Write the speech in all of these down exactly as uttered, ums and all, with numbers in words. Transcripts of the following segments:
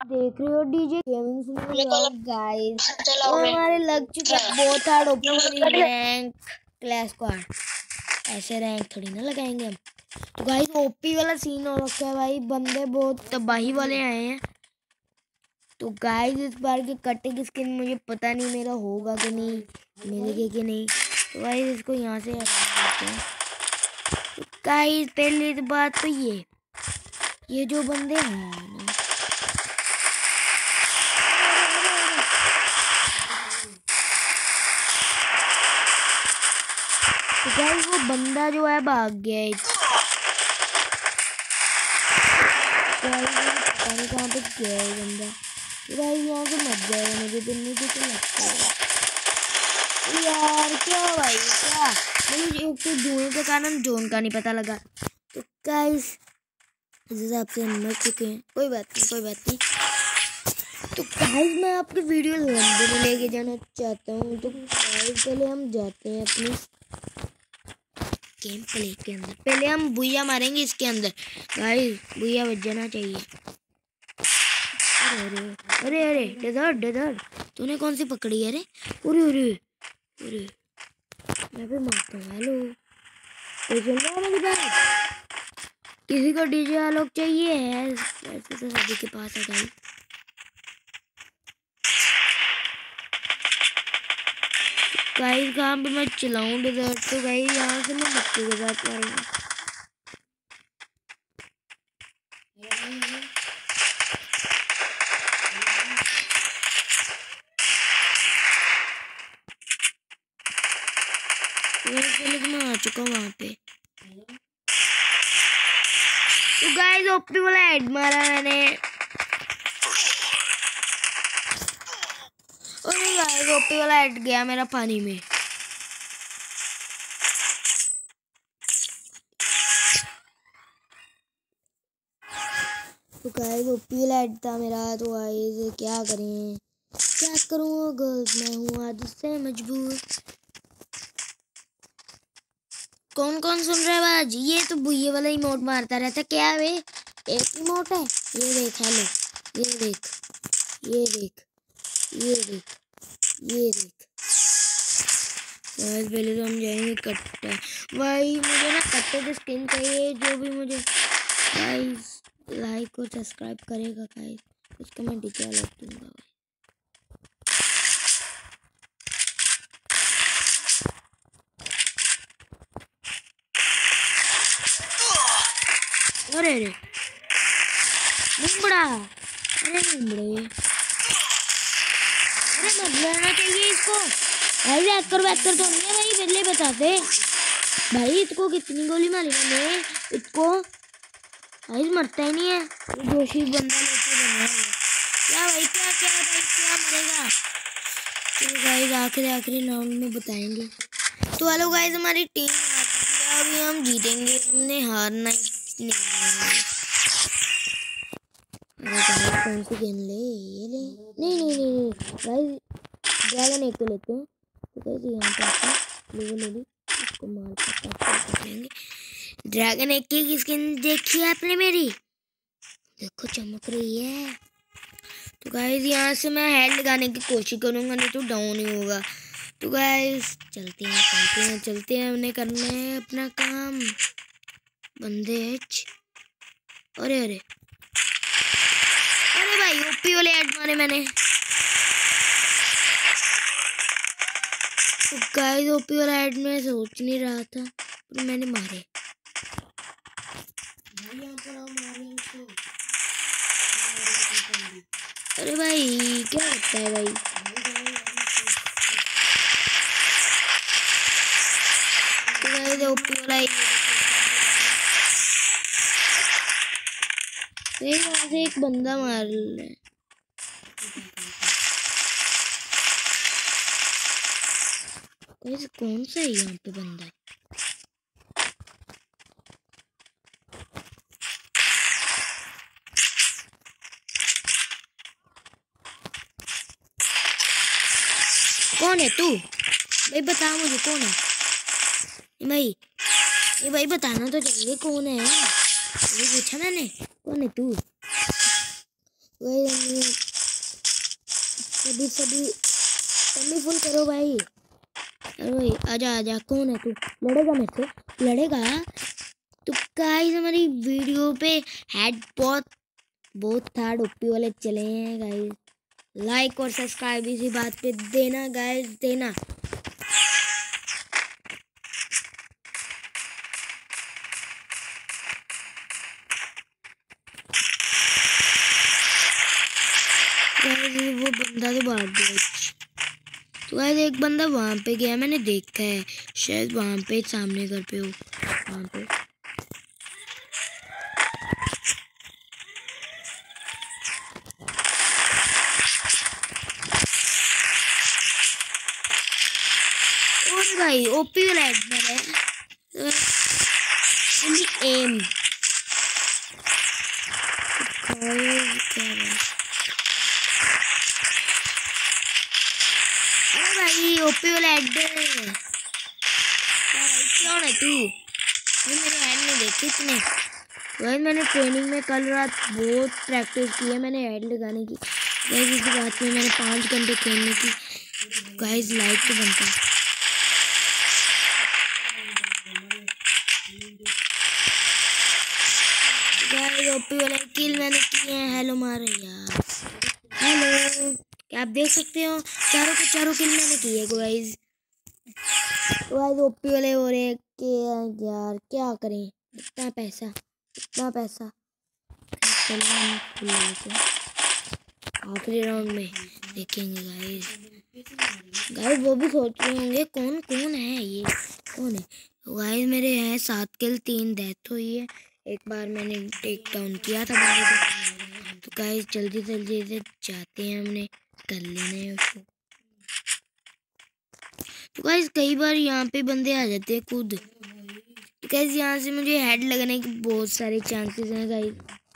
देख रहे हो डीजे गेमिंग गाइस, तो हमारे लग चुके बहुत हार्ड ओपन वाली रैंक क्लैश स्क्वाड। ऐसे रैंक थोड़ी ना लगाएंगे हम। तो गाइस ओपी वाला सीन हो रखा है भाई, बंदे बहुत तबाही वाले आए हैं। तो गाइस इस बार की कटिंग स्किन मुझे पता नहीं मेरा होगा कि नहीं, मिलेगी कि नहीं। तो गाइस इसको यहाँ से हटाते हैं। तो गाइस पहली बात तो ये ये जो बंदे हैं ना, तो गाइस वो बंदा जो है भाग गया है। पता नहीं कहाँ पे गया है बंदा। तो गाइस यहाँ से मत जाएगा, मुझे तो मुझे तो लगता है यार। क्या भाई क्या, मुझे एक तो धुएं के कारण जोन का नहीं पता लगा। तो गाइस इस हिसाब से हम मर चुके हैं। कोई बात नहीं कोई बात नहीं। तो गाइस मैं आपकी वीडियो लंबी में लेके जाना चाहता हूँ। तो गाइस पहले हम जाते हैं अपने गेम प्ले के अंदर। पहले हम बुया मारेंगे इसके अंदर। गाइस बुया बच जाना चाहिए। अरे अरे अरे डेजर्ट डेजर्ट तूने कौन सी पकड़ी है रे? अरे अरे अरे मैं भी मारता हूँ। हेलो कोई सुन रहा है मेरी बात? किसी को डीजे आलोक चाहिए है? ऐसे तो सभी के पास है गाइस। गाइस कहाँ पे मैं चलाऊं डेजर्ट? तो गाइस यहाँ से मैं मक्के के साथ मारूंगा। मैं आ चुका हूँ वहाँ पे। तो गाइस ओपी वाला हेड मारा मैंने। और गाइस ओपी वाला हेड गया मेरा पानी में। तो गाइस ओपी वाला हेड था मेरा। तो गाइस क्या करें क्या करूँ, गर्ल्स मैं हूँ आदत से मजबूर। कौन कौन सुन रहा है बाज? ये तो बुये वाला इमोट मारता रहता क्या है वे? एक इमोट है ये देख। हेलो ये देख ये देख ये देख ये देख। पहले तो हम जाएंगे कट्टा। भाई मुझे ना कट्टे की स्किन चाहिए। जो भी मुझे गाइस लाइक और सब्सक्राइब करेगा गाइस उसका मैं डीजे अलग दूंगा। अरे अरे मुंबड़ा, अरे मुंबड़े, अरे मत लेना चाहिए इसको भाई। बैकर बैकर तो नहीं है भाई, पहले बताते भाई। इसको कितनी गोली मारी मैंने इसको भाई, मरता ही नहीं है। जोशी बंदा लेके बना है क्या भाई? क्या क्या भाई क्या मरेगा? तो गाइस आखिरी आखिरी राउंड में बताएंगे। तो हेलो गाइस हमारी टीम आ चुकी है। अभी हम जीतेंगे, हमने हारना नहीं। अरे कौन सी गेम ले? ये ले नहीं नहीं नहीं गाइस ड्रैगन एक को लेते हैं। तो गाइस यहाँ पे आते हैं ले ले ले इसको मार कर लेंगे। ड्रैगन एक की स्किन देखी है आपने मेरी? देखो चमक रही है। तो गाइस यहाँ से मैं हेड लगाने की कोशिश करूँगा, नहीं तो डाउन ही होगा। तो गाइस चलते हैं चलते हैं चलते हैं। हमने करना है अपना काम। बंदे अरे अरे अरे भाई ओपी वाले हेड मारे मैंने। तो गाइस ओपी वाला हेड में सोच नहीं रहा था पर मैंने मारे। अरे भाई क्या होता है भाई? तो गाइस ओपी वाला यहाँ से एक बंदा मार ले। कौन सा है यहाँ पे बंदा? कौन है तू भाई? बता मुझे कौन है भाई? ये भाई बताना तो चाहिए कौन है। ये पूछा मैंने कौन है तू? वही हमने सभी सभी सभी फुल करो भाई। अरे भाई आजा आजा, कौन है तू? लड़ेगा मेरे से? लड़ेगा? तो गाइस हमारी वीडियो पे हेड बहुत बहुत थर्ड ओपी वाले चले हैं गाइस। लाइक और सब्सक्राइब इसी बात पे देना गाइस, देना। वो बंदा तो भाग गया। तो गाइस एक बंदा वहां पे गया, मैंने देखा है, शायद वहां पे सामने घर पे हो, वहां पे। और भाई ओपी वाला एडमर है, एम अरे भाई ओपी वाला एडमर कौन है तू? मेरे हेड नहीं देखी तुमने? भाई मैंने ट्रेनिंग में कल रात बहुत प्रैक्टिस की है मैंने हेड लगाने की। गाइस इसी बात में मैंने पाँच घंटे खेलने की। गाइस लाइक तो बनता है। गाइस ओपी वाला किल मैंने किए हैं। हेलो मारे यार, हेलो, क्या आप देख सकते हो चारों के चारों किल मैंने किए गाइस। गाइस ओपी वाले हो रहे कि यार क्या करें, इतना पैसा इतना पैसा। आखिरी राउंड में देखेंगे गाइस। गाइस वो भी सोच रहे होंगे कौन कौन है ये, कौन है। गाइस मेरे हैं सात किल, तीन डेथ हुई है। एक बार मैंने टेक डाउन किया था बंदे को। तो गाइस जल्दी जल्दी से जाते हैं, हमने कर लेना है उसको। तो गाइस कई बार यहाँ पे बंदे आ जाते हैं खुद। तो गाइस यहाँ से मुझे हेड लगने के बहुत सारे चांसेस हैं गाइस।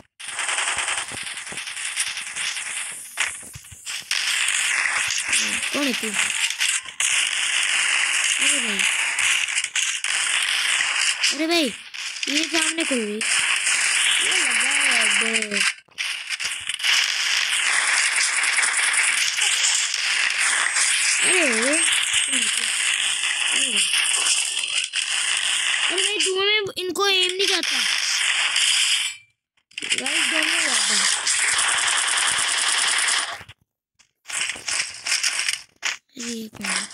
कौन है तू? अरे भाई अरे भाई ये सामने खुल गई, ये लगा है। अरे अरे भाई धुआं में इनको एम नहीं जाता गाइस, दोनों जाता। अरे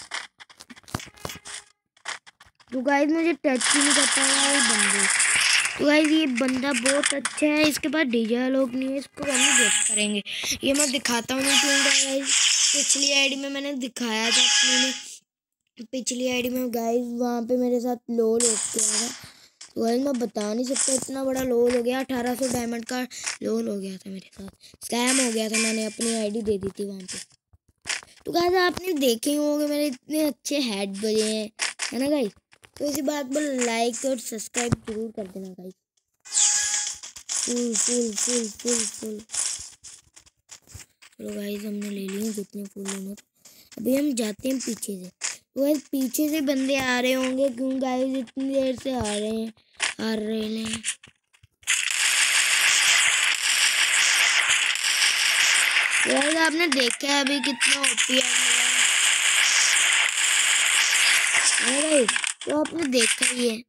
तो गाइस मुझे टच ही नहीं करता है ये बंदे। तो गाइस ये बंदा बहुत अच्छा है, इसके पास डीजे लोग नहीं है, इसको हम ही देख करेंगे। ये मैं दिखाता हूँ नहीं क्यों गाइस। पिछली आईडी में मैंने दिखाया था अपनी में, पिछली आईडी में गाइस वहाँ पे मेरे साथ लोल हो गया था। तो गाइस मैं बता नहीं सकता, इतना बड़ा लोल हो गया, अठारह सौ डायमंड का लोल हो गया था मेरे साथ, स्कैम हो गया था। मैंने अपनी आईडी दे दी थी वहाँ पे। तो गाइस आपने देखे होंगे मेरे इतने अच्छे हेड बजे हैं, है ना गाइस। तो इसी बात पर लाइक और सब्सक्राइब जरूर कर देना guys. Full full full full full चलो गाइस हमने ले लिए जितने फुल लेने। अभी हम जाते हैं पीछे से। तो गाइस पीछे से बंदे आ रहे होंगे, क्यों गाइस इतनी देर से आ रहे हैं आ रहे हैं। गाइस आपने देखा है अभी कितना ओपी है गाइस, तो आपने देखा ही है।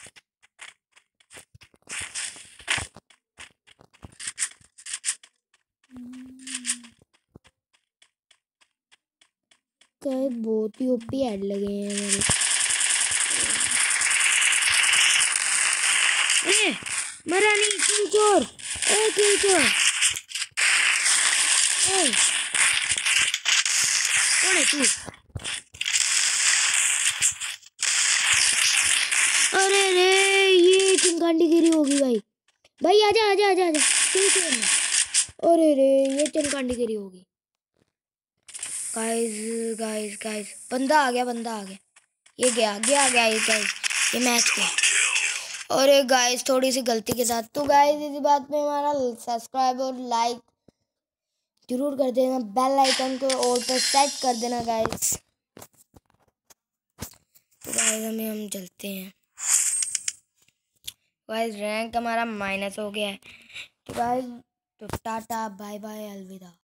गाइस बहुत ही ओपी ऐड लगे हैं हमारे। ए मरा नहीं, किल चोर, ए किल चोर, ए कौन है तू? अरे रे ये चिंकांडी गिरी होगी भाई। भाई आजा आजा आजा आजा, किल चोर। अरे रे ये चिंकांडी गिरी होगी। गाइस गाइस गाइस बंदा आ गया, बंदा आ गया, ये गया गया गया ये गाइस, ये मैच गया। और एक गाइस थोड़ी सी गलती के साथ। तो गाइस इसी बात में हमारा सब्सक्राइब और लाइक जरूर कर देना, बेल आइकन को ऑल पर सेट कर देना गाइस। तो गाइस हमें हम चलते हैं। गाइस रैंक हमारा माइनस हो गया है। तो गाइस तो टाटा बाय बाय अलविदा।